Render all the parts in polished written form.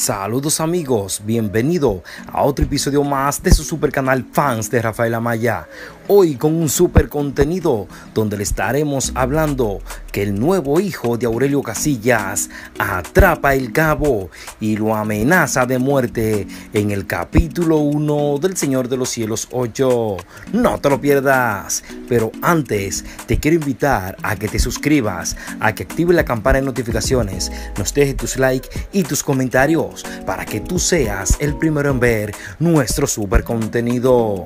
Saludos amigos, bienvenido a otro episodio más de su super canal Fans de Rafael Amaya. Hoy con un super contenido donde le estaremos hablando que el nuevo hijo de Aurelio Casillas atrapa el cabo y lo amenaza de muerte en el capítulo 1 del Señor de los Cielos 8. No te lo pierdas, pero antes te quiero invitar a que te suscribas, a que actives la campana de notificaciones, nos dejes tus likes y tus comentarios para que tú seas el primero en ver nuestro super contenido.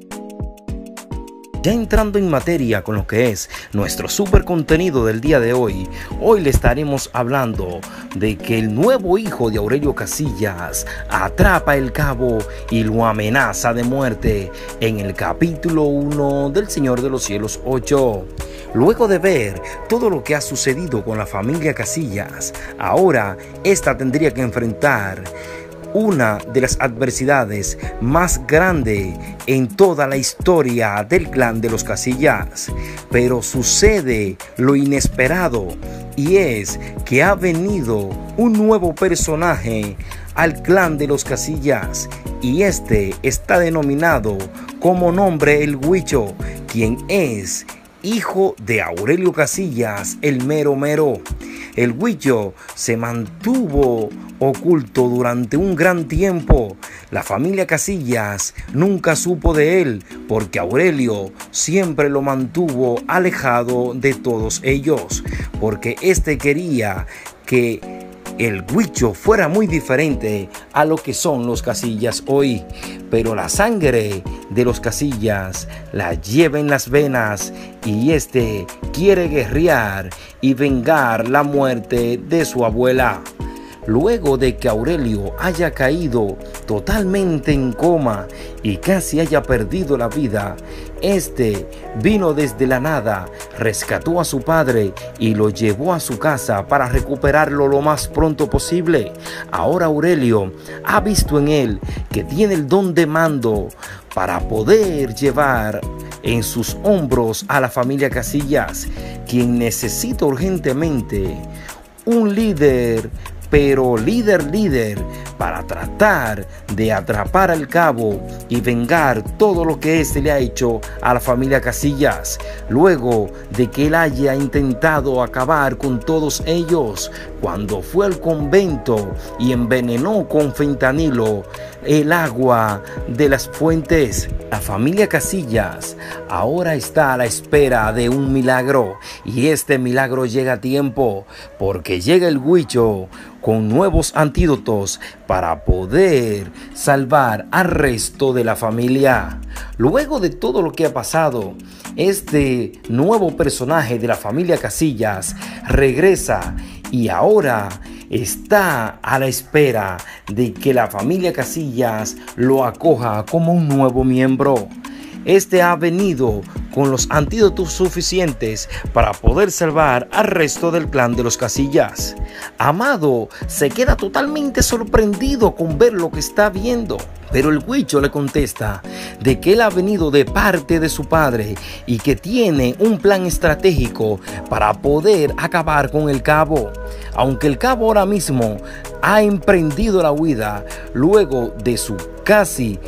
Ya entrando en materia con lo que es nuestro super contenido del día de hoy le estaremos hablando de que el nuevo hijo de Aurelio Casillas atrapa el cabo y lo amenaza de muerte en el capítulo 1 del Señor de los Cielos 8. Luego de ver todo lo que ha sucedido con la familia Casillas, ahora esta tendría que enfrentar una de las adversidades más grandes en toda la historia del clan de los Casillas. Pero sucede lo inesperado, y es que ha venido un nuevo personaje al clan de los Casillas, y este está denominado como nombre el Huicho, quien es hijo de Aurelio Casillas, el mero mero. El Huicho se mantuvo oculto durante un gran tiempo. La familia Casillas nunca supo de él porque Aurelio siempre lo mantuvo alejado de todos ellos, porque este quería que el Huicho fuera muy diferente a lo que son los Casillas hoy. Pero la sangre de los Casillas la lleva en las venas, y este quiere guerrear y vengar la muerte de su abuela. Luego de que Aurelio haya caído totalmente en coma y casi haya perdido la vida, este vino desde la nada, rescató a su padre y lo llevó a su casa para recuperarlo lo más pronto posible. Ahora Aurelio ha visto en él que tiene el don de mando para poder llevar en sus hombros a la familia Casillas, quien necesita urgentemente un líder, pero líder, para tratar de atrapar al cabo y vengar todo lo que éste le ha hecho a la familia Casillas, luego de que él haya intentado acabar con todos ellos cuando fue al convento y envenenó con fentanilo el agua de las fuentes. La familia Casillas ahora está a la espera de un milagro, y este milagro llega a tiempo porque llega el Huicho con nuevos antídotos para poder salvar al resto de la familia. Luego de todo lo que ha pasado, este nuevo personaje de la familia Casillas regresa y ahora está a la espera de que la familia Casillas lo acoja como un nuevo miembro. Este ha venido con los antídotos suficientes para poder salvar al resto del clan de los Casillas. Amado se queda totalmente sorprendido con ver lo que está viendo, pero el Huicho le contesta de que él ha venido de parte de su padre y que tiene un plan estratégico para poder acabar con el cabo. Aunque el cabo ahora mismo ha emprendido la huida luego de su casi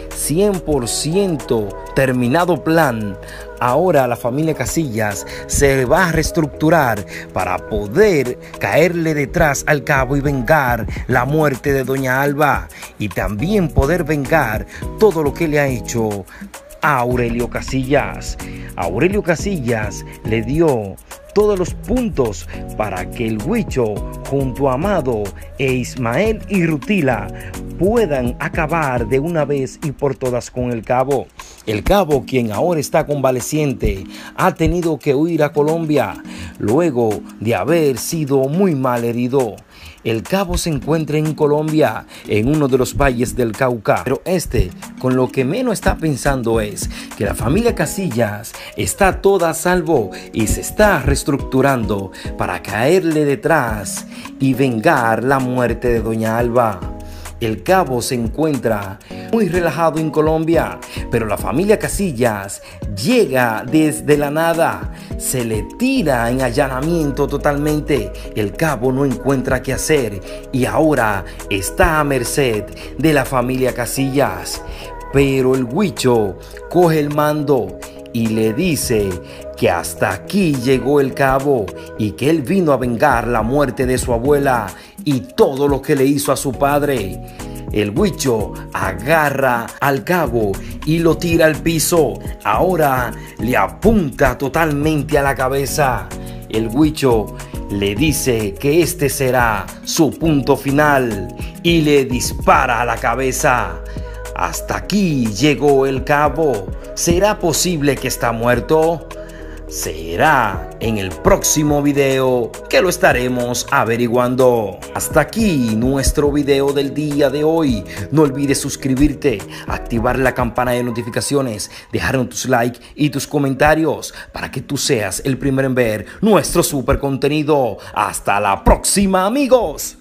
100% terminado plan, ahora la familia Casillas se va a reestructurar para poder caerle detrás al cabo y vengar la muerte de doña Alba, y también poder vengar todo lo que le ha hecho a Aurelio Casillas. Aurelio Casillas le dio todos los puntos para que el Huicho junto a Amado e Ismael y Rutila puedan acabar de una vez y por todas con el cabo. El cabo, quien ahora está convaleciente, ha tenido que huir a Colombia luego de haber sido muy mal herido. El cabo se encuentra en Colombia, en uno de los valles del Cauca. Pero con lo que menos está pensando es que la familia Casillas está toda a salvo y se está reestructurando para caerle detrás y vengar la muerte de doña Alba. El cabo se encuentra muy relajado en Colombia, pero la familia Casillas llega desde la nada, se le tira en allanamiento totalmente, el cabo no encuentra qué hacer y ahora está a merced de la familia Casillas. Pero el Huicho coge el mando y le dice que hasta aquí llegó el cabo y que él vino a vengar la muerte de su abuela y todo lo que le hizo a su padre. El Huicho agarra al cabo y lo tira al piso. Ahora le apunta totalmente a la cabeza. El Huicho le dice que este será su punto final y le dispara a la cabeza. Hasta aquí llegó el cabo. ¿Será posible que está muerto? Será en el próximo video que lo estaremos averiguando. Hasta aquí nuestro video del día de hoy. No olvides suscribirte, activar la campana de notificaciones, dejar tus likes y tus comentarios para que tú seas el primero en ver nuestro super contenido. Hasta la próxima, amigos.